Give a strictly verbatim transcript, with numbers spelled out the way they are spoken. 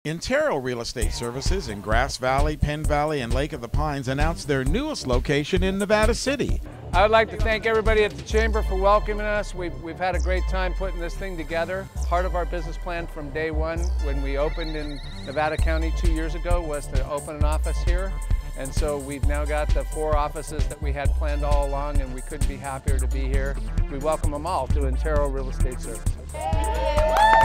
INTERO Real Estate Services in Grass Valley, Penn Valley, and Lake of the Pines announced their newest location in Nevada City. I would like to thank everybody at the Chamber for welcoming us. We've, we've had a great time putting this thing together. Part of our business plan from day one when we opened in Nevada County two years ago was to open an office here. And so we've now got the four offices that we had planned all along, and we couldn't be happier to be here. We welcome them all to INTERO Real Estate Services.